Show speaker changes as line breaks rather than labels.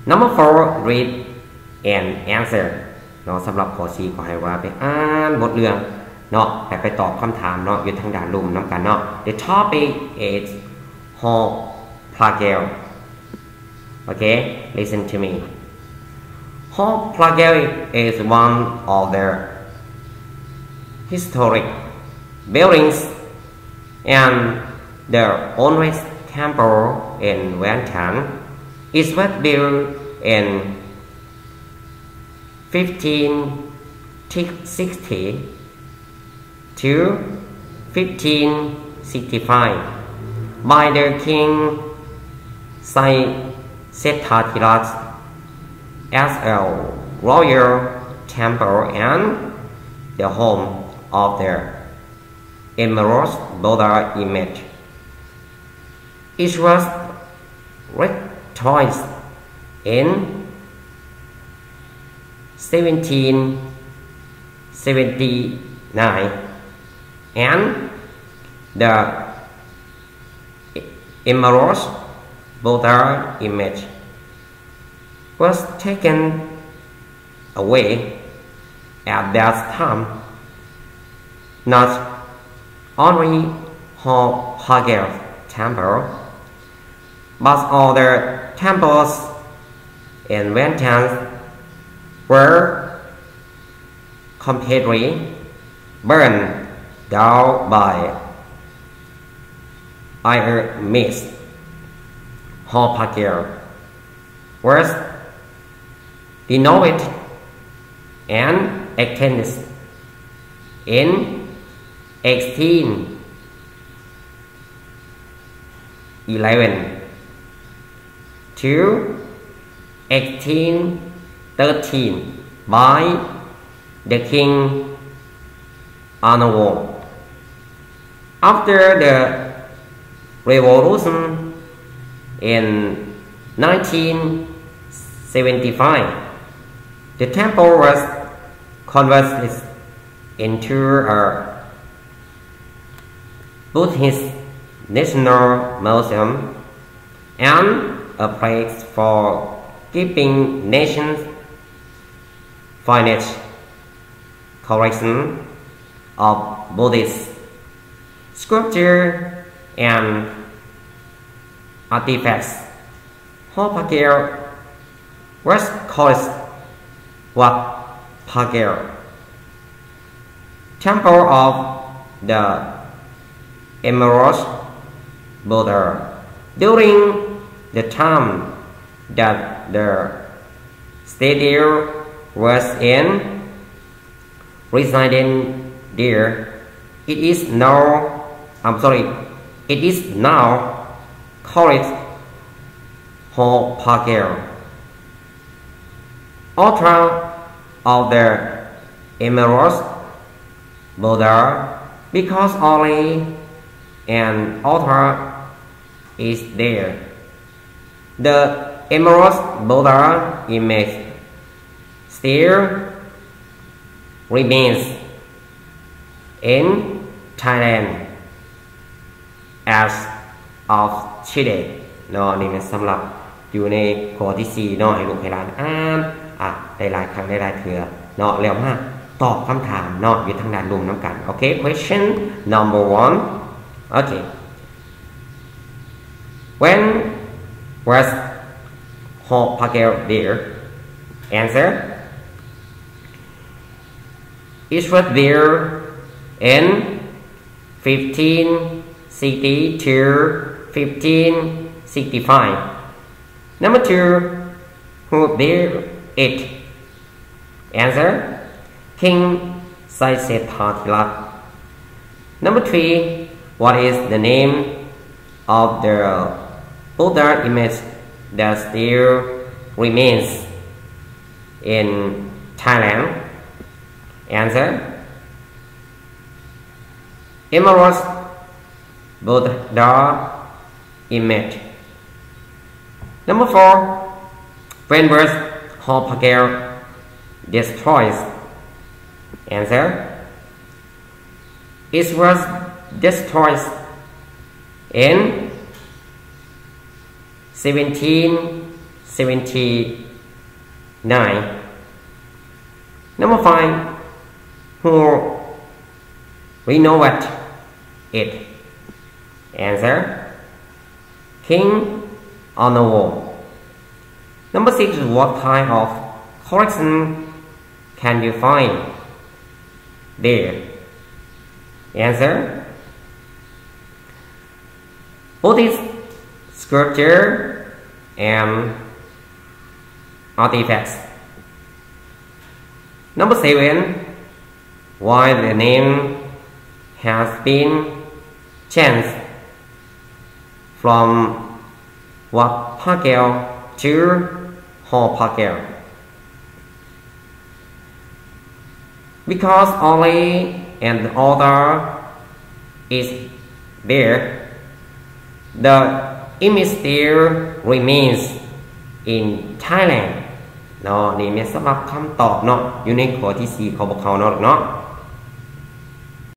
Number 4 read and answer เนาะสำหรับข้อ4ขอให้ว่าไปอ่านบทเรื่องเนาะแต่ไปตอบคำถามเนาะอยู่ทางด้านลุ่มน้ำกันเนาะ The topic is Hall Plagel. Okay, listen to me. Hall Plagel is one of the historic buildings and the oldest temple in Vientiane. It was built in 1560 to 1565 by the King Setthatiraj as a royal temple and the home of the Emerald Buddha image. It was restored in 1779 and the Emerald Buddha image was taken away at that time. Not only Hall Plagel temple, but all the temples in Vientiane were completely burned down by iron mist. Hall Plagel was renovated and extended in 1811 to 1813 by the King Anwar. After the revolution in 1975, the temple was converted into a Buddhist National Museum and a place for keeping nation's finest collection of Buddhist sculpture and artifacts. Hall Plagel was called Wat Plagel, Temple of the Emerald Buddha. During the time that the statue was in residing there, it is now called Hall Plagel. Altar of the Emerald Buddha, because only an altar is there. The Emerald Buddha image still remains in Thailand as of today เนาะนี่มันสำหรับอยู่ในข้อที่4เนาะให้ลูกให้หลานอ่านได้หลายครั้งได้หลายเทื่อเนาะแล้วมาตอบคำถามเนาะอยู่ทางด้านลุ่มน้ำกันโอเค question number 1 okay when was Hall Plagel there? Answer, it was there in 1560 to 1565. Number 2, who built it? Answer, King Setthatiraj. Number 3, what is the name of the Buddha image that still remains in Thailand? Answer, Emerald Buddha image. Number 4, when was Hall Plagel destroyed? Answer, it was destroyed in 79. Number 5. Who renovate it? Answer: King on the wall. Number 6. What kind of collection can you find there? Answer: Buddhist sculpture and artifacts. Number 7. Why the name has been changed from Wat Pa Keo to Ho Pa Keo? Because only an author is there, the image still remains in Thailand เนาะนี่แม่นสำหรับคำตอบเนาะอยู่ในข้อที่ 4ของพวกเขาเนาะ